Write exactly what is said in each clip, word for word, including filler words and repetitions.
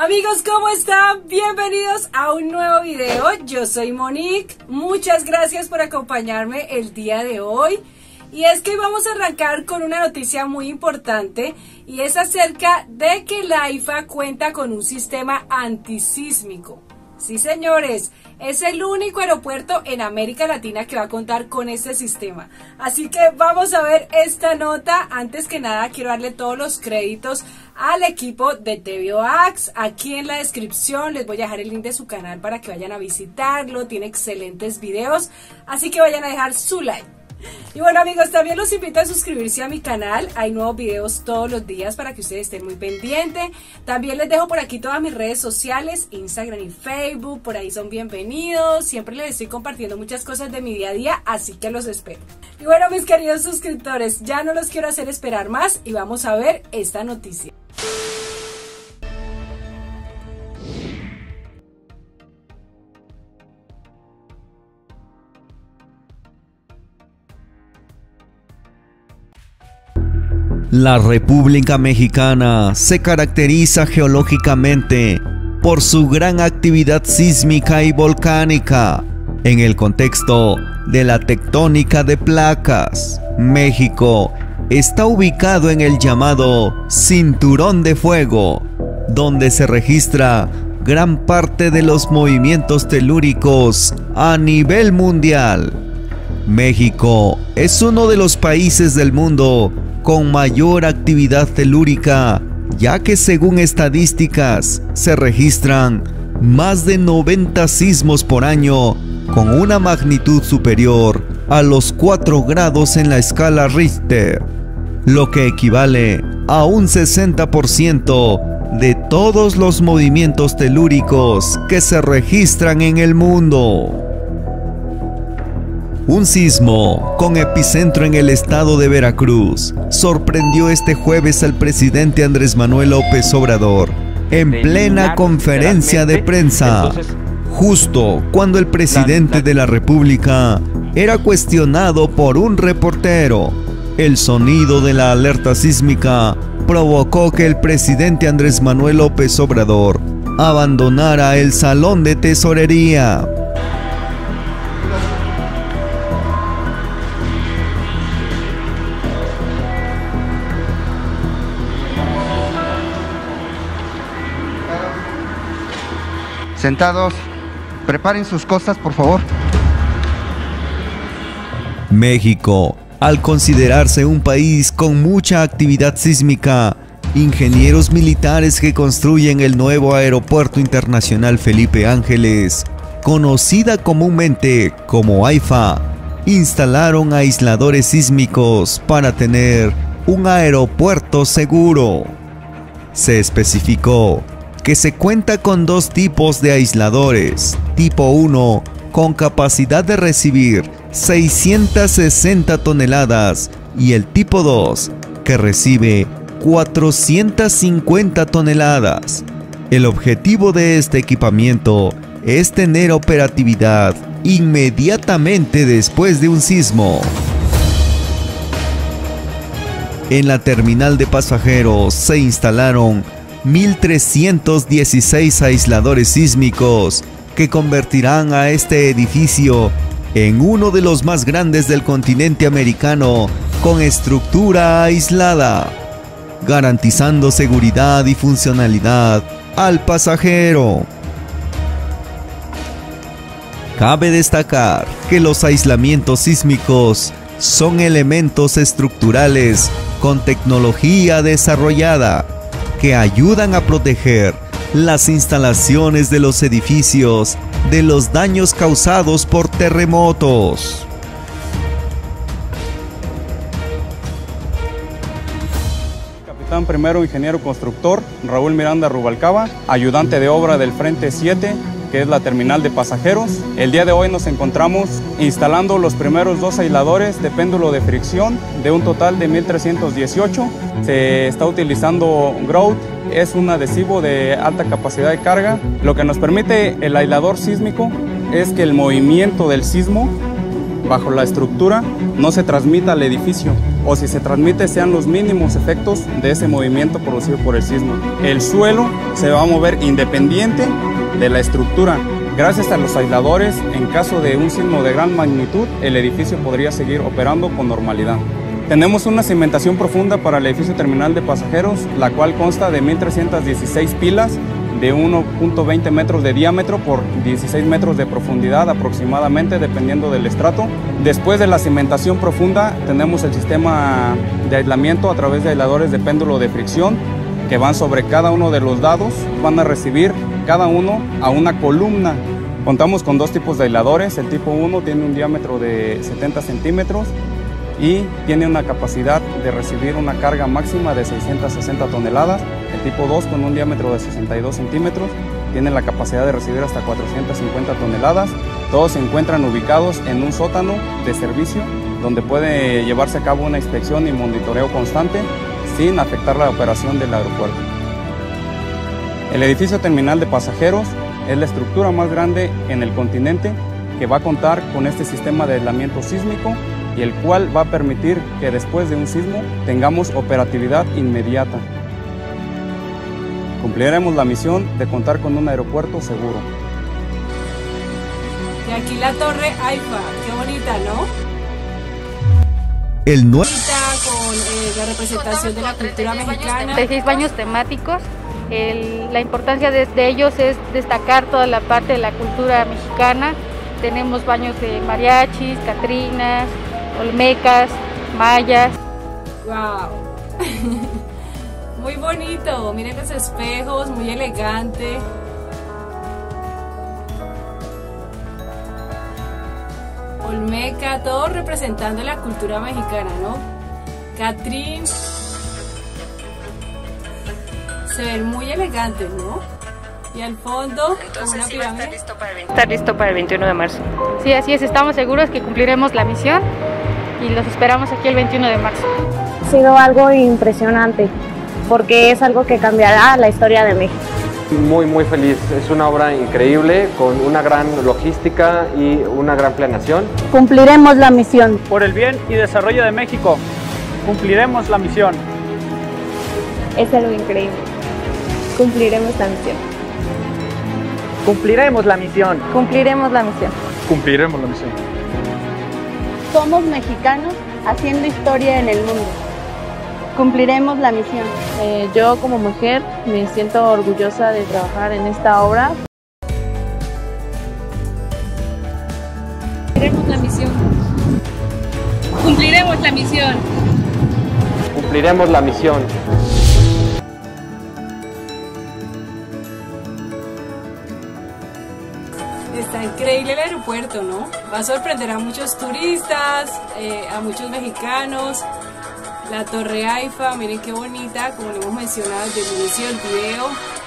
Amigos, ¿cómo están? Bienvenidos a un nuevo video. Yo soy Monique. Muchas gracias por acompañarme el día de hoy. Y es que vamos a arrancar con una noticia muy importante y es acerca de que la I F A cuenta con un sistema antisísmico. Sí, señores, es el único aeropuerto en América Latina que va a contar con este sistema. Así que vamos a ver esta nota. Antes que nada, quiero darle todos los créditos al equipo de TVOAX. Aquí en la descripción les voy a dejar el link de su canal para que vayan a visitarlo. Tiene excelentes videos, así que vayan a dejar su like. Y bueno, amigos, también los invito a suscribirse a mi canal. Hay nuevos videos todos los días para que ustedes estén muy pendientes. También les dejo por aquí todas mis redes sociales, Instagram y Facebook. Por ahí son bienvenidos. Siempre les estoy compartiendo muchas cosas de mi día a día, así que los espero. Y bueno, mis queridos suscriptores, ya no los quiero hacer esperar más y vamos a ver esta noticia. La República Mexicana se caracteriza geológicamente por su gran actividad sísmica y volcánica. En el contexto de la tectónica de placas, México está ubicado en el llamado Cinturón de Fuego, donde se registra gran parte de los movimientos telúricos a nivel mundial. México es uno de los países del mundo con mayor actividad telúrica, ya que según estadísticas se registran más de noventa sismos por año con una magnitud superior a los cuatro grados en la escala Richter, lo que equivale a un sesenta por ciento de todos los movimientos telúricos que se registran en el mundo. Un sismo con epicentro en el estado de Veracruz sorprendió este jueves al presidente Andrés Manuel López Obrador en plena conferencia de prensa, justo cuando el presidente de la República era cuestionado por un reportero. El sonido de la alerta sísmica provocó que el presidente Andrés Manuel López Obrador abandonara el salón de tesorería. Sentados, preparen sus cosas, por favor. México, al considerarse un país con mucha actividad sísmica, ingenieros militares que construyen el nuevo Aeropuerto Internacional Felipe Ángeles, conocida comúnmente como A I F A, instalaron aisladores sísmicos para tener un aeropuerto seguro. Se especificó que se cuenta con dos tipos de aisladores, tipo uno con capacidad de recibir seiscientas sesenta toneladas y el tipo dos que recibe cuatrocientas cincuenta toneladas. El objetivo de este equipamiento es tener operatividad inmediatamente después de un sismo. En la terminal de pasajeros se instalaron mil trescientos dieciséis aisladores sísmicos que convertirán a este edificio en uno de los más grandes del continente americano con estructura aislada, garantizando seguridad y funcionalidad al pasajero. Cabe destacar que los aislamientos sísmicos son elementos estructurales con tecnología desarrollada que ayudan a proteger las instalaciones de los edificios de los daños causados por terremotos. Capitán primero ingeniero constructor Raúl Miranda Rubalcaba, ayudante de obra del Frente siete, que es la terminal de pasajeros. El día de hoy nos encontramos instalando los primeros dos aisladores de péndulo de fricción de un total de mil trescientos dieciocho. Se está utilizando grout, es un adhesivo de alta capacidad de carga. Lo que nos permite el aislador sísmico es que el movimiento del sismo bajo la estructura no se transmita al edificio. o si se transmite sean los mínimos efectos de ese movimiento producido por el sismo. El suelo se va a mover independiente de la estructura. Gracias a los aisladores, en caso de un sismo de gran magnitud, el edificio podría seguir operando con normalidad. Tenemos una cimentación profunda para el edificio terminal de pasajeros, la cual consta de mil trescientas dieciséis pilas de uno punto veinte metros de diámetro por dieciséis metros de profundidad aproximadamente, dependiendo del estrato. Después de la cimentación profunda, tenemos el sistema de aislamiento a través de aisladores de péndulo de fricción que van sobre cada uno de los lados, van a recibir cada uno a una columna. Contamos con dos tipos de aisladores. El tipo uno tiene un diámetro de setenta centímetros y tiene una capacidad de recibir una carga máxima de seiscientas sesenta toneladas. El tipo dos, con un diámetro de sesenta y dos centímetros, tiene la capacidad de recibir hasta cuatrocientas cincuenta toneladas. Todos se encuentran ubicados en un sótano de servicio donde puede llevarse a cabo una inspección y monitoreo constante sin afectar la operación del aeropuerto. El edificio terminal de pasajeros es la estructura más grande en el continente que va a contar con este sistema de aislamiento sísmico y el cual va a permitir que después de un sismo tengamos operatividad inmediata. Cumpliremos la misión de contar con un aeropuerto seguro. Y aquí la torre AIFA, qué bonita, ¿no? El nuevo Con eh, la representación de la cultura mexicana. treinta y seis baños temáticos. El, la importancia de, de ellos es destacar toda la parte de la cultura mexicana. Tenemos baños de mariachis, catrinas, olmecas, mayas. Wow. Muy bonito, miren los espejos, muy elegante. Olmeca, todo representando la cultura mexicana, ¿no? Catrín. Se ven muy elegantes, ¿no? Y al fondo, como una pirámide. Estar listo, para el, estar listo para el veintiuno de marzo. Sí, así es, estamos seguros que cumpliremos la misión y los esperamos aquí el veintiuno de marzo. Ha sido algo impresionante, porque es algo que cambiará la historia de México. Muy, muy feliz. Es una obra increíble, con una gran logística y una gran planeación. Cumpliremos la misión. Por el bien y desarrollo de México, cumpliremos la misión. Es algo increíble. Cumpliremos la misión. Cumpliremos la misión. Cumpliremos la misión. Cumpliremos la misión. Somos mexicanos haciendo historia en el mundo. Cumpliremos la misión. Eh, yo como mujer me siento orgullosa de trabajar en esta obra. Cumpliremos la misión. Cumpliremos la misión. Cumpliremos la misión. Está increíble el aeropuerto, ¿no? Va a sorprender a muchos turistas, eh, a muchos mexicanos. La torre AIFA, miren qué bonita, como lo hemos mencionado desde el inicio del video.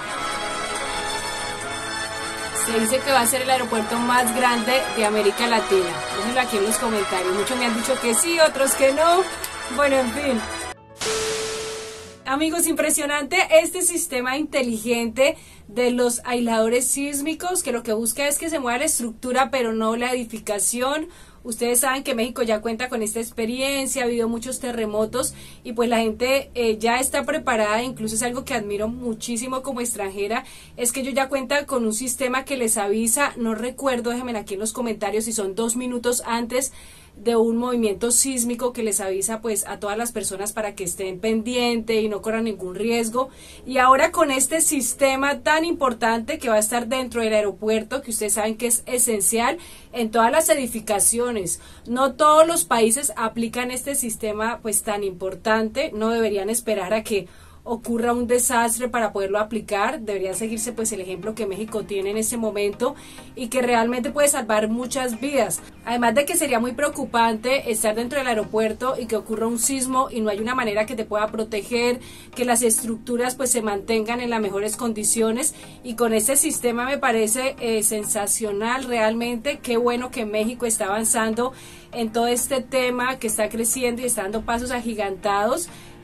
Se dice que va a ser el aeropuerto más grande de América Latina. Déjenlo aquí en los comentarios. Muchos me han dicho que sí, otros que no. Bueno, en fin. Amigos, impresionante este sistema inteligente de los aisladores sísmicos, que lo que busca es que se mueva la estructura pero no la edificación. Ustedes saben que México ya cuenta con esta experiencia, ha habido muchos terremotos y pues la gente eh, ya está preparada. Incluso es algo que admiro muchísimo como extranjera, es que ellos ya cuentan con un sistema que les avisa, no recuerdo, déjenme aquí en los comentarios si son dos minutos antes de un movimiento sísmico, que les avisa pues a todas las personas para que estén pendientes y no corran ningún riesgo. Y ahora con este sistema tan importante que va a estar dentro del aeropuerto, que ustedes saben que es esencial en todas las edificaciones, no todos los países aplican este sistema pues tan importante, no deberían esperar a que ocurra un desastre para poderlo aplicar, debería seguirse pues el ejemplo que México tiene en este momento y que realmente puede salvar muchas vidas. Además de que sería muy preocupante estar dentro del aeropuerto y que ocurra un sismo y no hay una manera que te pueda proteger, que las estructuras pues se mantengan en las mejores condiciones, y con este sistema me parece eh, sensacional realmente. Qué bueno que México está avanzando en todo este tema, que está creciendo y está dando pasos agigantados.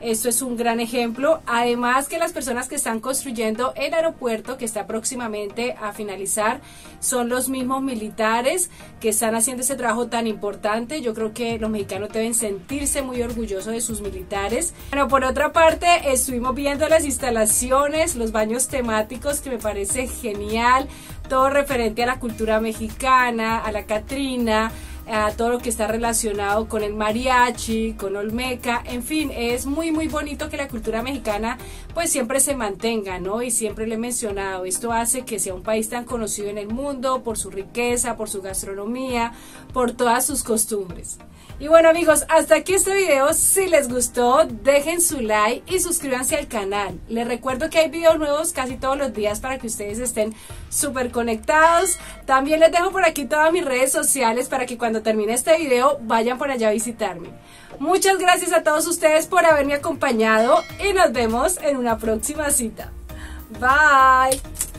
Esto es un gran ejemplo. Además que las personas que están construyendo el aeropuerto, que está próximamente a finalizar, son los mismos militares que están haciendo ese trabajo tan importante. Yo creo que los mexicanos deben sentirse muy orgullosos de sus militares. Bueno, por otra parte, estuvimos viendo las instalaciones, los baños temáticos, que me parece genial. Todo referente a la cultura mexicana, a la Catrina, a todo lo que está relacionado con el mariachi, con Olmeca, en fin, es muy muy bonito que la cultura mexicana pues siempre se mantenga, ¿no? Y siempre le he mencionado, esto hace que sea un país tan conocido en el mundo por su riqueza, por su gastronomía, por todas sus costumbres. Y bueno amigos, hasta aquí este video. Si les gustó, dejen su like y suscríbanse al canal. Les recuerdo que hay videos nuevos casi todos los días para que ustedes estén súper conectados. También les dejo por aquí todas mis redes sociales para que cuando termine este video vayan por allá a visitarme. Muchas gracias a todos ustedes por haberme acompañado y nos vemos en una próxima cita. Bye.